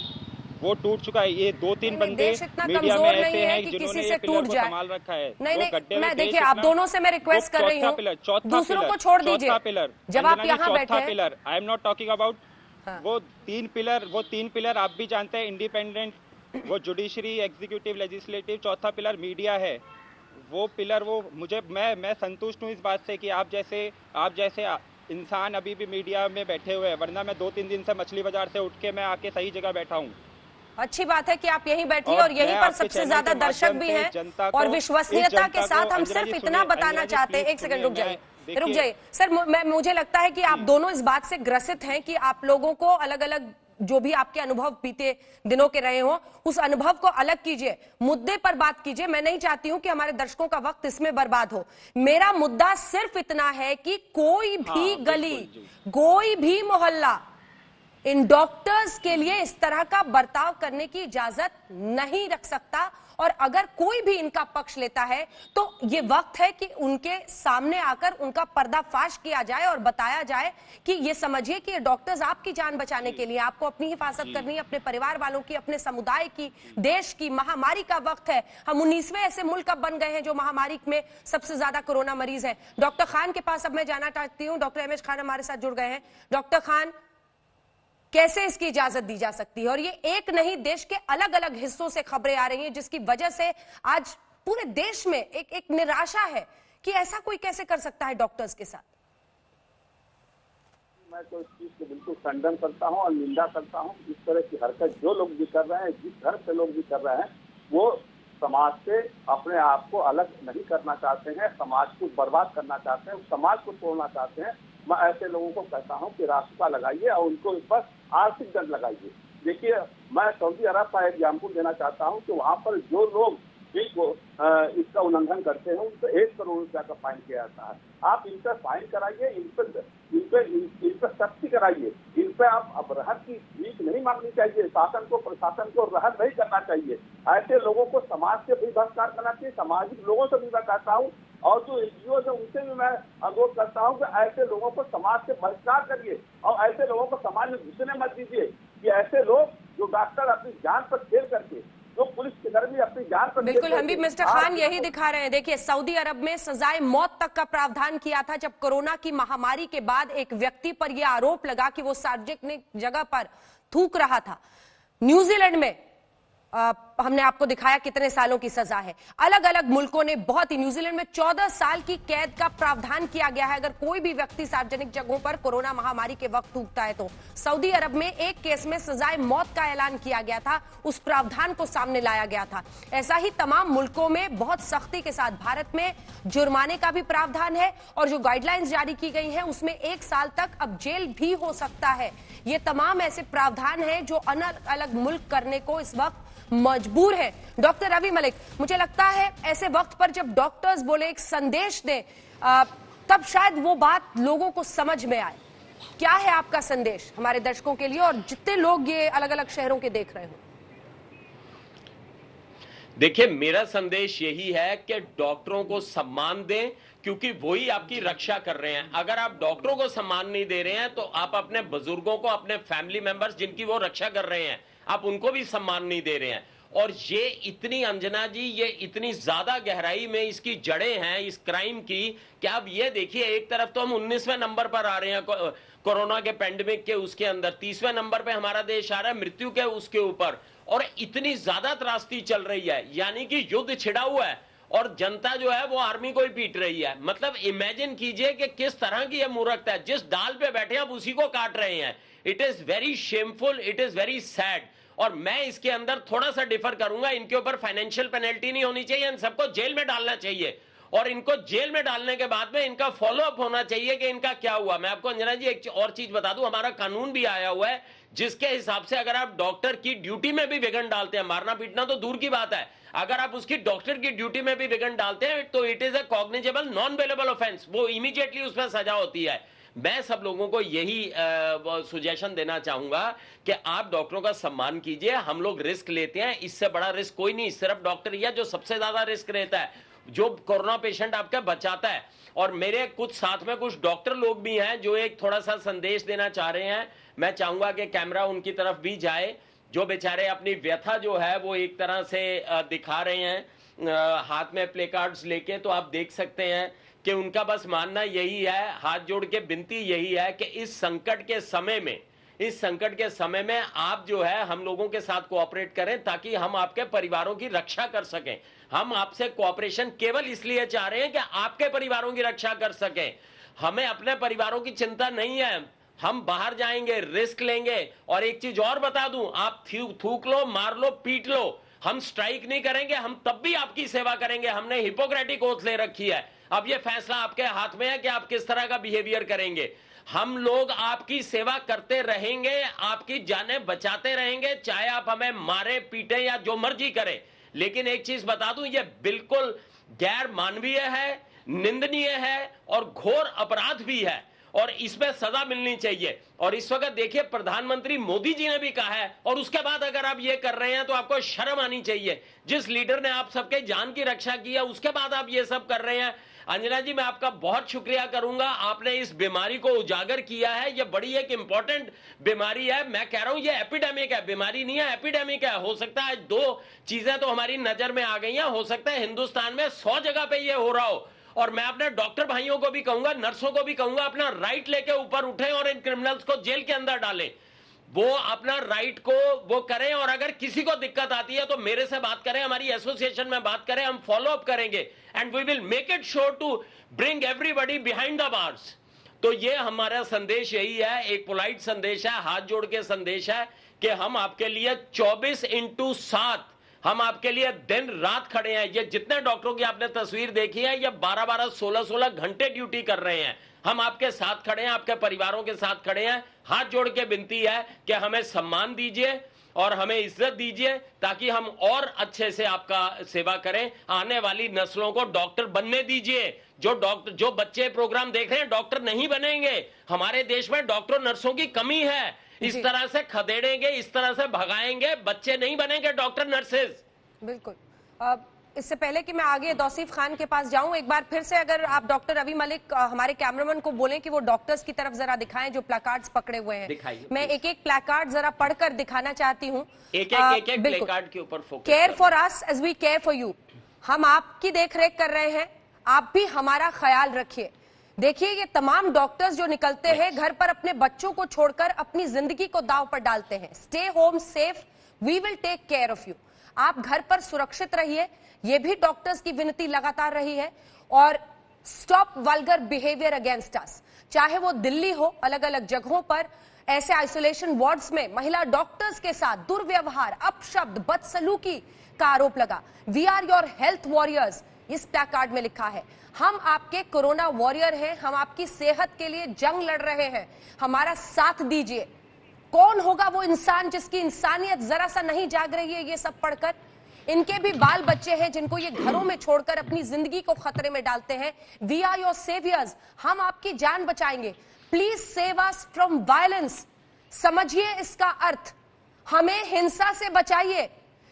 Speaker 9: वो टूट चुका है। ये 2-3 बंदे मीडिया में ऐसे हैं जिन्होंने ये पिलर को संभाल रखा है।
Speaker 1: नहीं, मैं देखिए, आप दोनों से मैं रिक्वेस्ट कर रही हूँ, दूसरों को छोड़ दीजिए।
Speaker 9: चौथा पिलर,
Speaker 1: जब आप यहाँ बैठे हैं,
Speaker 9: pillar, I am not talking about वो तीन पिलर आप भी जानते हैं, इंडिपेंडेंट, वो जुडिशरी, एग्जीक्यूटिव, लेजिस्लेटिव, चौथा पिलर मीडिया है। वो पिलर, वो मुझे, मैं संतुष्ट हूँ इस बात से कि आप जैसे इंसान अभी भी मीडिया में बैठे हुए हैं, वरना मैं 2-3 दिन से मछली बाजार से उठ के मैं आके सही जगह बैठा हूँ।
Speaker 1: अच्छी बात है कि आप यहीं बैठिए, और यहीं पर सबसे ज्यादा दर्शक भी हैं, और विश्वसनीयता के साथ हम सिर्फ इतना बताना चाहते हैं। एक सेकंड रुक जाइए सर, मुझे लगता है कि आप दोनों इस बात से ग्रसित हैं कि आप लोगों को अलग अलग, जो भी आपके अनुभव बीते दिनों के रहे हो, उस अनुभव को अलग कीजिए, मुद्दे पर बात कीजिए। मैं नहीं चाहती हूं कि हमारे दर्शकों का वक्त इसमें बर्बाद हो। मेरा मुद्दा सिर्फ इतना है कि कोई भी गली, कोई भी मोहल्ला इन डॉक्टर्स के लिए इस तरह का बर्ताव करने की इजाजत नहीं रख सकता, और अगर कोई भी इनका पक्ष लेता है तो ये वक्त है कि उनके सामने आकर उनका पर्दाफाश किया जाए और बताया जाए कि ये समझिए कि ये डॉक्टर्स आपकी जान बचाने के लिए, आपको अपनी हिफाजत करनी है, अपने परिवार वालों की, अपने समुदाय की, देश की। महामारी का वक्त है, हम 19वें ऐसे मुल्क अब बन गए हैं जो महामारी में सबसे ज्यादा कोरोना मरीज है। डॉक्टर खान के पास अब मैं जाना चाहती हूँ, डॉक्टर एमएच खान हमारे साथ जुड़ गए हैं। डॉक्टर खान, कैसे इसकी इजाजत दी जा सकती है? और ये एक नहीं, देश के अलग अलग हिस्सों से खबरें आ रही हैं, जिसकी वजह से आज पूरे देश में एक निराशा है कि ऐसा कोई कैसे कर सकता है डॉक्टर्स के साथ।
Speaker 10: मैं तो इस चीज को बिल्कुल खंडन करता हूं और निंदा करता हूं। इस तरह की हरकत जो लोग भी कर रहे हैं, जिस घर से लोग भी कर रहे हैं, वो समाज से अपने आप को अलग नहीं करना चाहते हैं, समाज को बर्बाद करना चाहते हैं, समाज को तोड़ना चाहते हैं। मैं ऐसे लोगों को कहता हूं कि रास्ता लगाइए और उनको इस पर आर्थिक दंड लगाइए। देखिए, मैं सऊदी अरब का एग्जाम्पल देना चाहता हूं कि वहां पर जो लोग इसका उल्लंघन करते हैं उन पर 1 करोड़ रुपया का फाइन किया जाता है। आप इन पर फाइन कराइए, इन पर सख्ती कराइए, इन पर आप अब राहत की भीख नहीं मांगनी चाहिए। शासन को, प्रशासन को राहत नहीं करना चाहिए। ऐसे लोगों को समाज से भी बहिष्कार करना चाहिए। सामाजिक लोगों से भी मैं कहता हूँ, और जो एनजीओ है उनसे भी मैं अनुरोध करता हूँ कि ऐसे लोगों को समाज से बहिष्कार करिए और ऐसे लोगों को समाज में घुसने मत दीजिए। कि ऐसे लोग जो डॉक्टर अपनी जान पर खेल करके, जो पुलिस के कर्मी अपनी जान पर,
Speaker 1: बिल्कुल हम भी मिस्टर खान यही दिखा रहे हैं। देखिए, सऊदी अरब में सजाए मौत तक का प्रावधान किया था जब कोरोना की महामारी के बाद एक व्यक्ति पर यह आरोप लगा कि वो सार्वजनिक जगह पर थूक रहा था। न्यूजीलैंड में हमने आपको दिखाया कितने सालों की सजा है। अलग अलग मुल्कों ने बहुत ही, न्यूजीलैंड में 14 साल की कैद का प्रावधान किया गया है अगर कोई भी व्यक्ति सार्वजनिक जगहों पर कोरोना महामारी के वक्त थूकता है तो। सऊदी अरब में एक केस में सजाए मौत का ऐलान किया गया था, उस प्रावधान को सामने लाया गया था। ऐसा ही तमाम मुल्कों में बहुत सख्ती के साथ, भारत में जुर्माने का भी प्रावधान है और जो गाइडलाइंस जारी की गई है उसमें 1 साल तक अब जेल भी हो सकता है। ये तमाम ऐसे प्रावधान है जो अलग अलग मुल्क करने को इस वक्त मजबूर है। डॉक्टर रवि मलिक, मुझे लगता है ऐसे वक्त पर जब डॉक्टर्स बोले, एक संदेश दें, तब शायद वो बात लोगों को समझ में आए। क्या है आपका संदेश हमारे दर्शकों के लिए और जितने लोग ये अलग अलग शहरों के देख रहे हो?
Speaker 7: देखिए, मेरा संदेश यही है कि डॉक्टरों को सम्मान दें, क्योंकि वही आपकी रक्षा कर रहे हैं। अगर आप डॉक्टरों को सम्मान नहीं दे रहे हैं तो आप अपने बुजुर्गों को, अपने फैमिली मेंबर्स जिनकी वो रक्षा कर रहे हैं, आप उनको भी सम्मान नहीं दे रहे हैं। और ये इतनी, अंजना जी, ये इतनी ज्यादा गहराई में इसकी जड़ें हैं इस क्राइम की, कि आप ये देखिए, एक तरफ तो हम 19वें नंबर पर आ रहे हैं कोरोना के पेंडेमिक के, उसके अंदर 30वें नंबर पे हमारा देश आ रहा है मृत्यु के उसके ऊपर, और इतनी ज्यादा त्रासदी चल रही है, यानी कि युद्ध छिड़ा हुआ है और जनता जो है वो आर्मी को ही पीट रही है। मतलब इमेजिन कीजिए कि किस तरह की यह मूर्खता है, जिस डाल पे बैठे आप उसी को काट रहे हैं। It is very shameful, it is very sad. और मैं इसके अंदर थोड़ा सा डिफर करूंगा, इनके ऊपर फाइनेंशियल पेनल्टी नहीं होनी चाहिए, इन सबको जेल में डालना चाहिए, और इनको जेल में डालने के बाद में इनका फॉलोअप होना चाहिए कि इनका क्या हुआ। मैं आपको अंजना जी एक और चीज बता दूं, हमारा कानून भी आया हुआ है जिसके हिसाब से अगर आप डॉक्टर की ड्यूटी में भी विघ्न डालते हैं, मारना पीटना तो दूर की बात है, अगर आप उसकी डॉक्टर की ड्यूटी में भी विघ्न डालते हैं तो it is a cognizable non bailable offence, वो इमीडिएटली उसमें सजा होती है। मैं सब लोगों को यही सुजेशन देना चाहूंगा कि आप डॉक्टरों का सम्मान कीजिए। हम लोग रिस्क लेते हैं, इससे बड़ा रिस्क कोई नहीं, सिर्फ डॉक्टर ही है जो सबसे ज्यादा रिस्क रहता है, जो कोरोना पेशेंट आपका बचाता है। और मेरे कुछ साथ में कुछ डॉक्टर लोग भी हैं जो एक थोड़ा सा संदेश देना चाह रहे हैं। मैं चाहूंगा कि कैमरा उनकी तरफ भी जाए, जो बेचारे अपनी व्यथा जो है वो एक तरह से दिखा रहे हैं हाथ में प्ले कार्ड्स लेके। तो आप देख सकते हैं कि उनका बस मानना यही है, हाथ जोड़ के विनती यही है कि इस संकट के समय में आप जो है हम लोगों के साथ कोऑपरेट करें, ताकि हम आपके परिवारों की रक्षा कर सकें। हम आपसे कोऑपरेशन केवल इसलिए चाह रहे हैं कि आपके परिवारों की रक्षा कर सकें। हमें अपने परिवारों की चिंता नहीं है, हम बाहर जाएंगे, रिस्क लेंगे। और एक चीज और बता दूं, आप थूक लो, मार लो, पीट लो, हम स्ट्राइक नहीं करेंगे, हम तब भी आपकी सेवा करेंगे। हमने हिपोक्रेटिक ओथ ले रखी है। अब ये फैसला आपके हाथ में है कि आप किस तरह का बिहेवियर करेंगे। हम लोग आपकी सेवा करते रहेंगे, आपकी जानें बचाते रहेंगे, चाहे आप हमें मारे, पीटे या जो मर्जी करें। लेकिन एक चीज बता दूं, ये बिल्कुल गैर मानवीय है, निंदनीय है और घोर अपराध भी है, और इसमें सजा मिलनी चाहिए। और इस वक्त देखिए, प्रधानमंत्री मोदी जी ने भी कहा है, और उसके बाद अगर आप ये कर रहे हैं तो आपको शर्म आनी चाहिए। जिस लीडर ने आप सबके जान की रक्षा की है, उसके बाद आप ये सब कर रहे हैं। अंजना जी, मैं आपका बहुत शुक्रिया करूंगा, आपने इस बीमारी को उजागर किया है। ये बड़ी एक इंपॉर्टेंट बीमारी है। मैं कह रहा हूं ये एपिडेमिक है, बीमारी नहीं है, एपिडेमिक है। हो सकता है दो चीजें तो हमारी नजर में आ गई हैं, हो सकता है हिंदुस्तान में 100 जगह पे ये हो रहा हो। और मैं अपने डॉक्टर भाइयों को भी कहूंगा, नर्सों को भी कहूंगा, अपना राइट लेके ऊपर उठें और इन क्रिमिनल्स को जेल के अंदर डालें। वो अपना राइट को वो करें, और अगर किसी को दिक्कत आती है तो मेरे से बात करें, हमारी एसोसिएशन में बात करें, हम फॉलो अप करेंगे and we will make it sure to bring everybody behind the bars. तो ये हमारा संदेश यही है, एक पोलाइट संदेश है, हाथ जोड़ के संदेश है कि हम आपके लिए 24/7 हम आपके लिए दिन रात खड़े हैं। ये जितने डॉक्टरों की आपने तस्वीर देखी है, ये 12-12, 16-16 घंटे ड्यूटी कर रहे हैं। हम आपके साथ खड़े हैं, आपके परिवारों के साथ खड़े हैं। हाथ जोड़ के विनती है कि हमें सम्मान दीजिए और हमें इज्जत दीजिए, ताकि हम और अच्छे से आपका सेवा करें। आने वाली नस्लों को डॉक्टर बनने दीजिए। जो बच्चे प्रोग्राम देख रहे हैं, डॉक्टर नहीं बनेंगे। हमारे देश में डॉक्टर नर्सों की कमी है। इस तरह से खदेड़ेंगे, इस तरह से भगाएंगे, बच्चे नहीं बनेंगे डॉक्टर नर्सेज।
Speaker 1: बिल्कुल। इससे पहले कि मैं आगे तौसीफ खान के पास जाऊं, एक बार फिर से अगर आप डॉक्टर रवि मलिक हमारे कैमरामैन को बोलें कि वो डॉक्टर्स की तरफ जरा दिखाएं जो प्लेकार्ड्स पकड़े हुए हैं। मैं एक एक प्लेकार्ड जरा पढ़कर दिखाना चाहती हूँ।
Speaker 7: एक प्लेकार्ड के ऊपर focus.
Speaker 1: Care for us as we care for you. हम आपकी देखरेख कर रहे हैं, आप भी हमारा ख्याल रखिए। देखिए, ये तमाम डॉक्टर्स जो निकलते हैं घर पर अपने बच्चों को छोड़कर अपनी जिंदगी को दांव पर डालते हैं। Stay home safe, we will take care of you. आप घर पर सुरक्षित रहिए, ये भी डॉक्टर्स की विनती लगातार रही है। और stop vulgar behaviour against us. चाहे वो दिल्ली हो, अलग अलग जगहों पर ऐसे आइसोलेशन वार्ड्स में महिला डॉक्टर्स के साथ दुर्व्यवहार, अपशब्द, बदसलूकी का आरोप लगा। We are your health warriors, इस प्लेकार्ड में लिखा है। हम आपके कोरोना वॉरियर हैं, हम आपकी सेहत के लिए जंग लड़ रहे हैं, हमारा साथ दीजिए। कौन होगा वो इंसान जिसकी इंसानियत जरा सा नहीं जाग रही है ये सब पढ़कर? इनके भी बाल बच्चे हैं जिनको ये घरों में छोड़कर अपनी जिंदगी को खतरे में डालते हैं। वी आर योर सेवियर्स, हम आपकी जान बचाएंगे। Please save us from violence. समझिए इसका अर्थ, हमें हिंसा से बचाइए।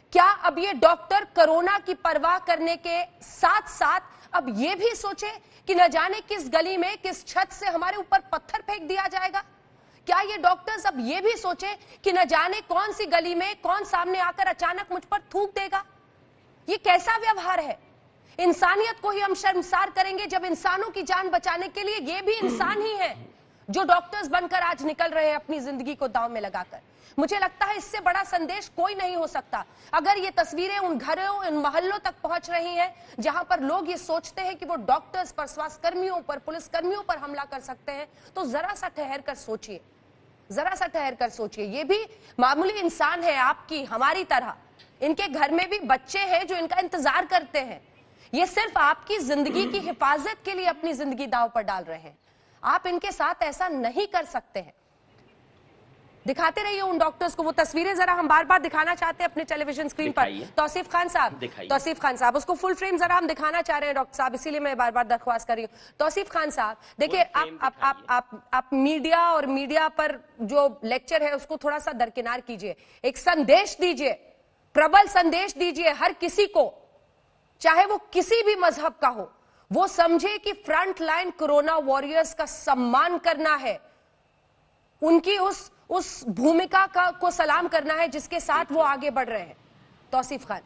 Speaker 1: क्या अब ये डॉक्टर कोरोना की परवाह करने के साथ साथ अब ये भी सोचे कि न जाने किस गली में किस छत से हमारे ऊपर पत्थर फेंक दिया जाएगा? क्या ये डॉक्टर्स अब ये भी सोचे कि न जाने कौन सी गली में कौन सामने आकर अचानक मुझ पर थूक देगा? ये कैसा व्यवहार है? इंसानियत को ही हम शर्मसार करेंगे जब इंसानों की जान बचाने के लिए ये भी इंसान ही है जो डॉक्टर्स बनकर आज निकल रहे हैं अपनी जिंदगी को दांव में लगाकर। मुझे लगता है इससे बड़ा संदेश कोई नहीं हो सकता। अगर ये तस्वीरें उन घरों, उन मोहल्लों तक पहुंच रही हैं जहां पर लोग ये सोचते हैं कि वो डॉक्टर्स पर, स्वास्थ्य कर्मियों पर, पुलिस कर्मियों पर हमला कर सकते हैं, तो जरा सा ठहर कर सोचिए, जरा सा ठहर कर सोचिए। ये भी मामूली इंसान है, आपकी हमारी तरह। इनके घर में भी बच्चे हैं जो इनका इंतजार करते हैं। ये सिर्फ आपकी जिंदगी की हिफाजत के लिए अपनी जिंदगी दांव पर डाल रहे हैं। आप इनके साथ ऐसा नहीं कर सकते हैं। दिखाते रहिए उन डॉक्टर्स को। वो तस्वीरें जरा हम बार बार दिखाना चाहते हैं अपने टेलीविजन स्क्रीन पर। तौसीफ खान साहब, उसको फुल फ्रेम जरा हम दिखाना चाह रहे हैं डॉक्टर साहब, इसीलिए मैं बार बार दरख्वास्त कर रही हूँ। तौसीफ खान साहब, देखिए आप मीडिया और मीडिया पर जो लेक्चर है उसको थोड़ा सा दरकिनार कीजिए। एक संदेश दीजिए, प्रबल संदेश दीजिए हर किसी को, चाहे वो किसी भी मजहब का हो, वो समझे कि फ्रंट लाइन कोरोना वॉरियर्स का सम्मान करना है, उनकी उस भूमिका को सलाम करना है जिसके साथ वो आगे बढ़ रहे हैं। तौसीफ खान।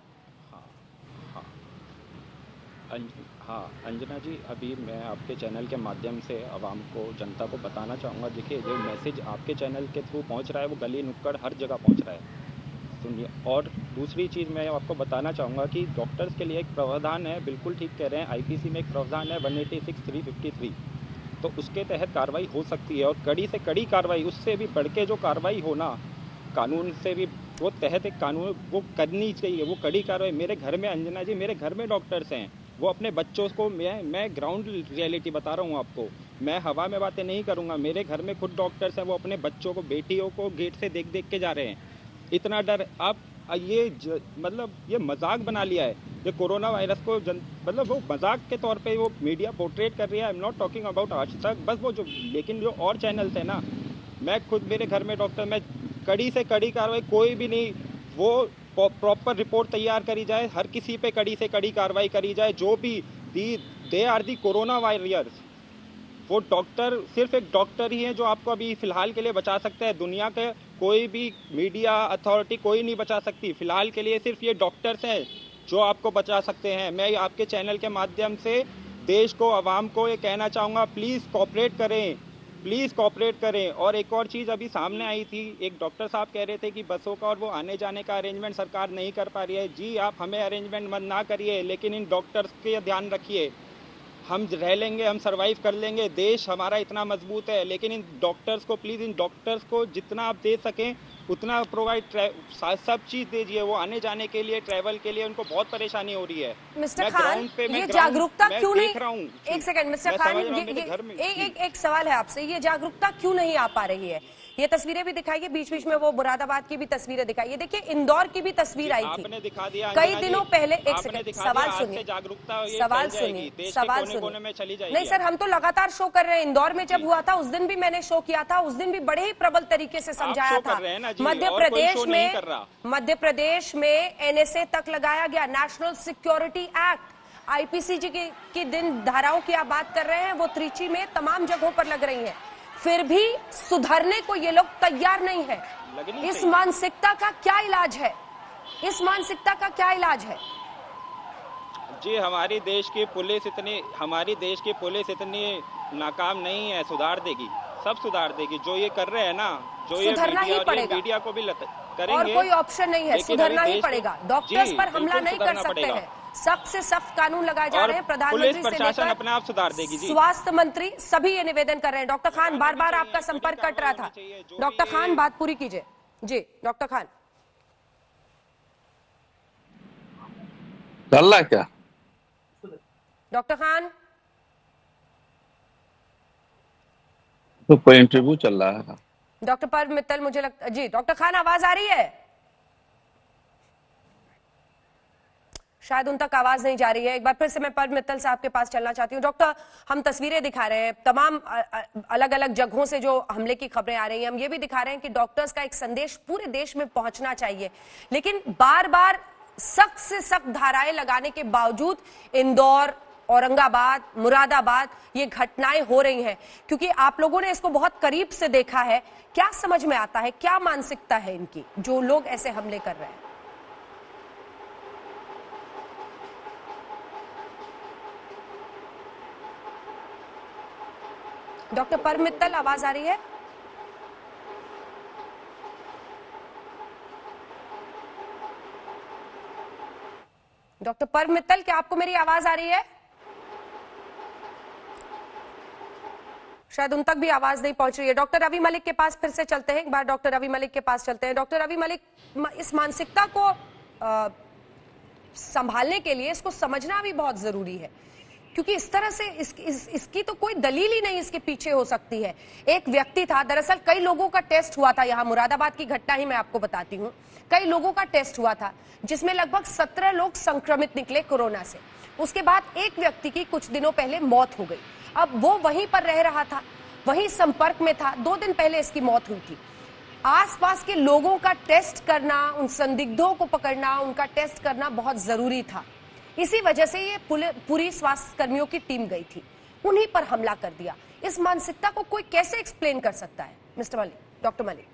Speaker 9: हाँ अंजना जी, अभी मैं आपके चैनल के माध्यम से आवाम को, जनता को बताना चाहूँगा, देखिए जो मैसेज आपके चैनल के थ्रू पहुँच रहा है वो गली नुक्कड़ हर जगह पहुँच रहा है, सुनिए। और दूसरी चीज़ मैं आपको बताना चाहूँगा कि डॉक्टर्स के लिए एक प्रावधान है, बिल्कुल ठीक कह रहे हैं, आईपीसी में एक प्रावधान है 186(3)53, तो उसके तहत कार्रवाई हो सकती है और कड़ी से कड़ी कार्रवाई, उससे भी बढ़ के जो कार्रवाई होना कानून से भी, वो तहत एक कानून वो करनी चाहिए, वो कड़ी कार्रवाई। मेरे घर में अंजना जी, मेरे घर में डॉक्टर्स हैं, वो अपने बच्चों को, मैं ग्राउंड रियलिटी बता रहा हूँ आपको, मैं हवा में बातें नहीं करूँगा। मेरे घर में खुद डॉक्टर्स हैं, वो अपने बच्चों को, बेटियों को गेट से देख देख के जा रहे हैं। इतना डर, आप ये मतलब ये मजाक बना लिया है ये कोरोना वायरस को, मतलब वो मजाक के तौर पे वो मीडिया पोर्ट्रेट कर रही है। I am not talking about Aaj Tak, बस वो जो, लेकिन जो और चैनल्स है ना, मैं खुद मेरे घर में डॉक्टर, मैं कड़ी से कड़ी कार्रवाई, कोई भी नहीं, वो प्रॉपर रिपोर्ट तैयार करी जाए, हर किसी पे कड़ी से कड़ी कार्रवाई करी जाए। जो भी they are the corona warriors, वो डॉक्टर सिर्फ एक डॉक्टर ही है जो आपको अभी फिलहाल के लिए बचा सकता है। दुनिया के कोई भी मीडिया अथॉरिटी कोई नहीं बचा सकती, फिलहाल के लिए सिर्फ ये डॉक्टर्स हैं जो आपको बचा सकते हैं। मैं आपके चैनल के माध्यम से देश को, आवाम को ये कहना चाहूँगा, प्लीज़ कोऑपरेट करें, प्लीज़ कोऑपरेट करें। और एक और चीज़ अभी सामने आई थी, एक डॉक्टर साहब कह रहे थे कि बसों का और वो आने जाने का अरेंजमेंट सरकार नहीं कर पा रही है। जी, आप हमें अरेंजमेंट मत ना करिए, लेकिन इन डॉक्टर्स के ध्यान रखिए। हम रह लेंगे, हम सरवाइव कर लेंगे, देश हमारा इतना मजबूत है, लेकिन इन डॉक्टर्स को प्लीज़, इन डॉक्टर्स को जितना आप दे सकें उतना प्रोवाइड, सब चीज़ दीजिए। वो आने जाने के लिए, ट्रैवल के लिए उनको बहुत परेशानी हो रही है।
Speaker 1: मिस्टर खान, ये जागरूकता क्यों नहीं, एक सेकंड मिस्टर खान, एक सवाल है आपसे, ये जागरूकता क्यों नहीं आ पा रही है? ये तस्वीरें भी दिखाइए, बीच बीच में वो मुरादाबाद की भी तस्वीरें दिखाइए। देखिए इंदौर की भी तस्वीर आई थी कई दिनों पहले। एक सेकंड, सवाल सुनिए, सवाल सुनिए। नहीं सर, हम तो लगातार शो कर रहे हैं। इंदौर में जब हुआ था उस दिन भी मैंने शो किया था, उस दिन भी बड़े ही प्रबल तरीके से समझाया था। मध्य प्रदेश में NSA तक लगाया गया, नेशनल सिक्योरिटी एक्ट, IPCG की दिन धाराओं की आप बात कर रहे हैं, वो त्रिची में तमाम जगहों पर लग रही है, फिर भी सुधरने को ये लोग तैयार नहीं है। इस मानसिकता का क्या इलाज है? इस मानसिकता का क्या इलाज है?
Speaker 9: जी, हमारी देश की पुलिस इतनी नाकाम नहीं है, सुधार देगी, सब सुधार देगी। जो ये कर रहे हैं ना, जो ये मीडिया को भी करेंगे,
Speaker 1: और कोई ऑप्शन नहीं है, सुधरना ही पड़ेगा। डॉक्टर्स पर हमला नहीं कर सकते हैं, सख्त से सख्त कानून लगाए जा रहे हैं। प्रधानमंत्री से लेकर
Speaker 9: अपने आप सुधार देगी जी।
Speaker 1: स्वास्थ्य मंत्री सभी ये निवेदन कर रहे हैं। डॉक्टर खान, बार बार आपका संपर्क कट रहा था। डॉक्टर खान, बात पूरी कीजिए जी। डॉक्टर खान,
Speaker 11: चल रहा क्या?
Speaker 1: डॉक्टर खान,
Speaker 11: तो कोई इंटरव्यू चल रहा है।
Speaker 1: डॉक्टर पर्व मित्तल, मुझे लगता जी। डॉक्टर खान, आवाज आ रही है? शायद उन तक आवाज नहीं जा रही है। एक बार फिर से मैं पर्व मित्तल साहब के पास चलना चाहती हूँ। डॉक्टर, हम तस्वीरें दिखा रहे हैं, तमाम अलग अलग जगहों से जो हमले की खबरें आ रही हैं, हम ये भी दिखा रहे हैं कि डॉक्टर्स का एक संदेश पूरे देश में पहुंचना चाहिए, लेकिन बार बार सख्त से सख्त धाराएं लगाने के बावजूद इंदौर, औरंगाबाद, मुरादाबाद ये घटनाएं हो रही हैं? क्योंकि आप लोगों ने इसको बहुत करीब से देखा है, क्या समझ में आता है, क्या मानसिकता है इनकी, जो लोग ऐसे हमले कर रहे हैं? डॉक्टर परम मित्तल, आवाज आ रही है? डॉक्टर परम मित्तल, क्या आपको मेरी आवाज आ रही है? शायद उन तक भी आवाज नहीं पहुंच रही है। डॉक्टर रवि मलिक के पास फिर से चलते हैं, एक बार डॉक्टर रवि मलिक के पास चलते हैं। डॉक्टर रवि मलिक, इस मानसिकता को संभालने के लिए इसको समझना भी बहुत जरूरी है, क्योंकि इस तरह से इसकी तो कोई दलील ही नहीं इसके पीछे हो सकती है। एक व्यक्ति था, दरअसल कई लोगों का टेस्ट हुआ था, यहाँ मुरादाबाद की घटना ही मैं आपको बताती हूँ। कई लोगों का टेस्ट हुआ था जिसमें लगभग 17 लोग संक्रमित निकले कोरोना से। उसके बाद एक व्यक्ति की कुछ दिनों पहले मौत हो गई। अब वो वहीं पर रह रहा था, वहीं संपर्क में था, 2 दिन पहले इसकी मौत हुई थी। आसपास के लोगों का टेस्ट करना, उन संदिग्धों को पकड़ना, उनका टेस्ट करना बहुत जरूरी था। इसी वजह से ये पूरी स्वास्थ्य कर्मियों की टीम गई थी, उन्हीं पर हमला कर दिया। इस मानसिकता को कोई कैसे एक्सप्लेन कर सकता है? Mister Malik, doctor Malik.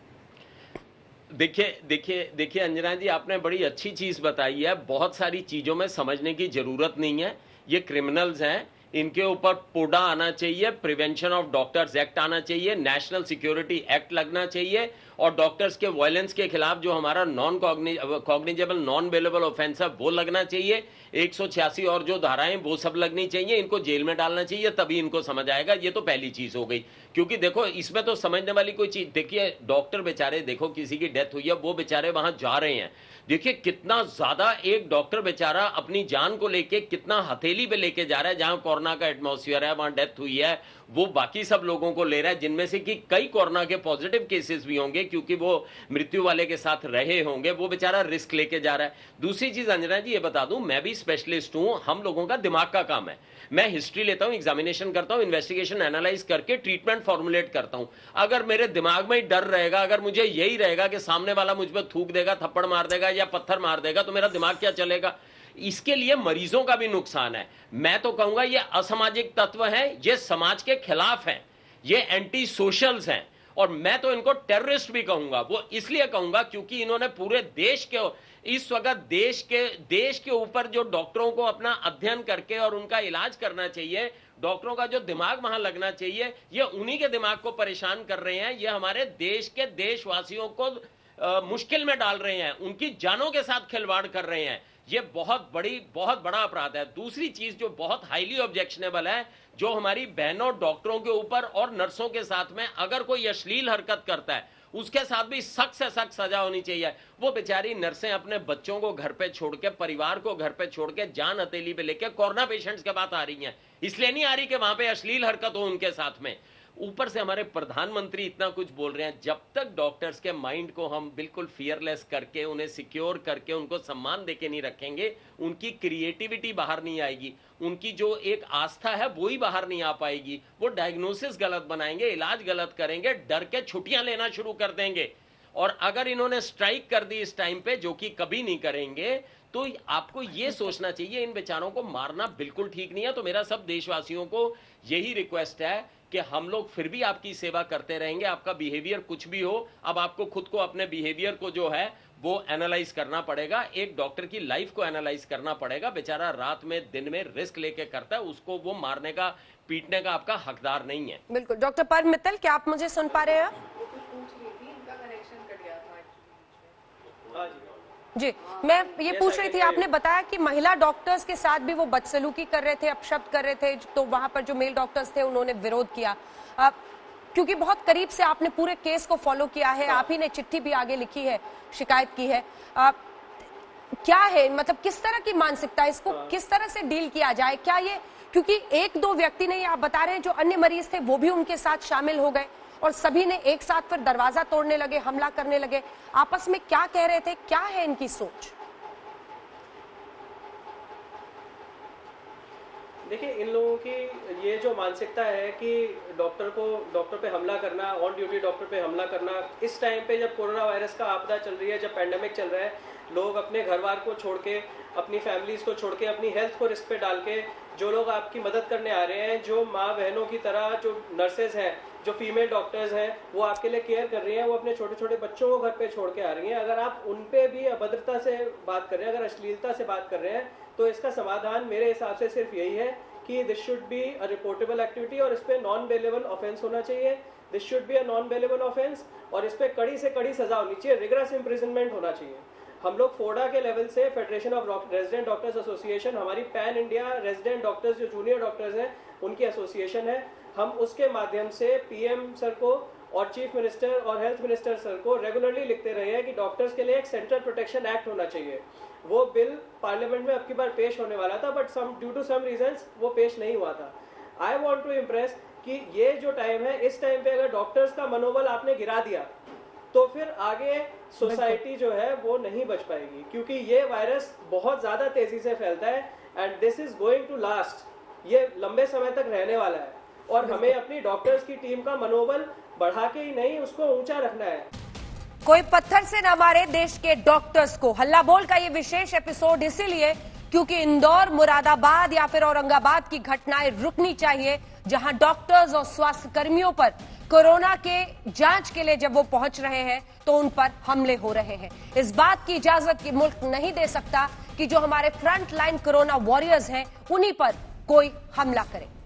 Speaker 7: देखिए अंजना जी, आपने बड़ी अच्छी चीज बताई है। बहुत सारी चीजों में समझने की जरूरत नहीं है। ये क्रिमिनल्स हैं, इनके ऊपर पोडा आना चाहिए, प्रिवेंशन ऑफ डॉक्टर्स एक्ट आना चाहिए, नेशनल सिक्योरिटी एक्ट लगना चाहिए, और डॉक्टर्स के वायलेंस के खिलाफ जो हमारा non cognizable non bailable offence है वो लगना चाहिए। 186 और जो धाराएं वो सब लगनी चाहिए, इनको जेल में डालना चाहिए, तभी इनको समझ आएगा। ये तो पहली चीज हो गई। क्योंकि देखो, इसमें तो समझने वाली कोई चीज, देखिए डॉक्टर बेचारे, देखो किसी की डेथ हुई है, वो बेचारे वहां जा रहे हैं। देखिए कितना ज्यादा एक डॉक्टर बेचारा अपनी जान को लेके कितना हथेली पे लेके जा रहा है। जहां कोरोना का एटमॉस्फेयर है, वहां डेथ हुई है, वो बाकी सब लोगों को ले रहा है, जिनमें से कि कई कोरोना के पॉजिटिव केसेस भी होंगे, क्योंकि वो मृत्यु वाले के साथ रहे होंगे। वो बेचारा रिस्क लेके जा रहा है। दूसरी चीज अंजना जी, ये बता दूं, मैं भी स्पेशलिस्ट हूं। हम लोगों का दिमाग का काम है। मैं हिस्ट्री लेता हूं, एग्जामिनेशन करता हूं, इन्वेस्टिगेशन एनालाइज करके ट्रीटमेंट फॉर्मुलेट करता हूं। अगर मेरे दिमाग में ही डर रहेगा, अगर मुझे यही रहेगा कि सामने वाला मुझ पर थूक देगा, थप्पड़ मार देगा या पत्थर मार देगा, तो मेरा दिमाग क्या चलेगा? इसके लिए मरीजों का भी नुकसान है। मैं तो कहूंगा ये असामाजिक तत्व हैं, ये समाज के खिलाफ हैं, ये एंटी सोशल्स हैं, और मैं तो इनको टेररिस्ट भी कहूंगा। वो इसलिए कहूंगा क्योंकि इन्होंने पूरे देश के, इस वक्त देश के ऊपर जो डॉक्टरों को अपना अध्ययन करके और उनका इलाज करना चाहिए, डॉक्टरों का जो दिमाग वहां लगना चाहिए, ये उन्हीं के दिमाग को परेशान कर रहे हैं। ये हमारे देश के देशवासियों को मुश्किल में डाल रहे हैं, उनकी जानों के साथ खिलवाड़ कर रहे हैं। ये बहुत बड़ा अपराध है। दूसरी चीज जो बहुत हाईली ऑब्जेक्शनेबल है, जो हमारी बहनों डॉक्टरों के ऊपर और नर्सों के साथ में अगर कोई अश्लील हरकत करता है, उसके साथ भी सख्त से सख्त सजा होनी चाहिए। वो बेचारी नर्सें अपने बच्चों को घर पे छोड़ के, परिवार को घर पे छोड़ के, जान हथेली पे लेके कोरोना पेशेंट्स के बात आ रही हैं। इसलिए नहीं आ रही कि वहां पे अश्लील हरकत हो उनके साथ में। ऊपर से हमारे प्रधानमंत्री इतना कुछ बोल रहे हैं। जब तक डॉक्टर्स के माइंड को हम बिल्कुल फियरलेस करके, उन्हें सिक्योर करके, उनको सम्मान देके नहीं रखेंगे, उनकी क्रिएटिविटी बाहर नहीं आएगी, उनकी जो एक आस्था है वो ही बाहर नहीं आ पाएगी। वो डायग्नोसिस गलत बनाएंगे, इलाज गलत करेंगे, डर के छुट्टियां लेना शुरू कर देंगे। और अगर इन्होंने स्ट्राइक कर दी इस टाइम पे, जो कि कभी नहीं करेंगे, तो आपको ये सोचना चाहिए इन बेचारों को मारना बिल्कुल ठीक नहीं है। तो मेरा सब देशवासियों को यही रिक्वेस्ट है कि हम लोग फिर भी आपकी सेवा करते रहेंगे। आपका बिहेवियर कुछ भी हो, अब आपको खुद को, अपने बिहेवियर को जो है वो एनालाइज करना पड़ेगा। एक डॉक्टर की लाइफ को एनालाइज करना पड़ेगा। बेचारा रात में दिन में रिस्क लेके करता है, उसको वो मारने का, पीटने का आपका हकदार नहीं है।
Speaker 1: बिल्कुल। डॉक्टर परम मित्तल, क्या आप मुझे सुन पा रहे हैं? जी, मैं ये पूछ रही थी, आपने बताया कि महिला डॉक्टर्स के साथ भी वो बदसलूकी कर रहे थे, अपशब्द कर रहे थे, तो वहां पर जो मेल डॉक्टर्स थे उन्होंने विरोध किया। क्योंकि बहुत करीब से आपने पूरे केस को फॉलो किया है, आप ही ने चिट्ठी भी आगे लिखी है, शिकायत की है, क्या है, मतलब किस तरह की मानसिकता, इसको किस तरह से डील किया जाए? क्या ये, क्योंकि 1-2 व्यक्ति नहीं, आप बता रहे हैं जो अन्य मरीज थे वो भी उनके साथ शामिल हो गए और सभी ने एक साथ फिर दरवाजा तोड़ने लगे, हमला करने लगे, आपस में क्या कह रहे थे, क्या है इनकी सोच?
Speaker 3: देखिए, इन लोगों की ये जो मानसिकता है कि डॉक्टर पे हमला करना, ऑन ड्यूटी डॉक्टर पे हमला करना, इस टाइम पे जब कोरोना वायरस का आपदा चल रही है, जब पैंडेमिक चल रहा है, लोग अपने घर बार को छोड़ के, अपनी फैमिलीज को छोड़ के, अपनी हेल्थ को रिस्क पे डाल के जो लोग आपकी मदद करने आ रहे हैं, जो माँ बहनों की तरह जो नर्सेज हैं, जो फीमेल डॉक्टर्स हैं, वो आपके लिए केयर कर रही हैं, वो अपने छोटे छोटे बच्चों को घर पे छोड़ के आ रही हैं। अगर आप उन पे भी अभद्रता से बात कर रहे हैं, अगर अश्लीलता से बात कर रहे हैं, तो इसका समाधान मेरे हिसाब से सिर्फ यही है कि this should be a reportable activity और इस पे नॉन बेलेबल ऑफेंस होना चाहिए। This should be a non bailable offence और इस पे कड़ी से कड़ी सजा होनी चाहिए, रिगरस इम्प्रिजनमेंट होना चाहिए। हम लोग फोडा के लेवल से, federation of resident doctors association, हमारी पैन इंडिया रेजिडेंट डॉक्टर्स जो जूनियर डॉक्टर्स हैं उनकी एसोसिएशन है, हम उसके माध्यम से पीएम सर को और चीफ मिनिस्टर और हेल्थ मिनिस्टर सर को रेगुलरली लिखते रहे हैं कि डॉक्टर्स के लिए एक सेंट्रल प्रोटेक्शन एक्ट होना चाहिए। वो बिल पार्लियामेंट में अब की बार पेश होने वाला था, but due to some reasons वो पेश नहीं हुआ था। आई वांट टू इम्प्रेस कि ये जो टाइम है, इस टाइम पे अगर डॉक्टर्स का मनोबल आपने गिरा दिया तो फिर आगे सोसाइटी जो है वो नहीं बच पाएगी, क्योंकि ये वायरस बहुत ज्यादा तेजी से फैलता है and this is going to last. ये लंबे समय तक रहने वाला है और हमें अपनी डॉक्टर्स की टीम का मनोबल बढ़ा के ही नहीं, उसको ऊंचा रखना है।
Speaker 1: कोई पत्थर से न मारे देश के डॉक्टर्स को, हल्ला बोल का ये विशेष एपिसोड इसीलिए क्योंकि इंदौर, मुरादाबाद या फिर औरंगाबाद की घटनाएं रुकनी चाहिए, जहां डॉक्टर्स और स्वास्थ्य कर्मियों पर कोरोना के जांच के लिए जब वो पहुंच रहे हैं तो उन पर हमले हो रहे हैं। इस बात की इजाजत ये मुल्क नहीं दे सकता कि जो हमारे फ्रंट लाइन कोरोना वॉरियर्स हैं उन्हीं पर कोई हमला करे।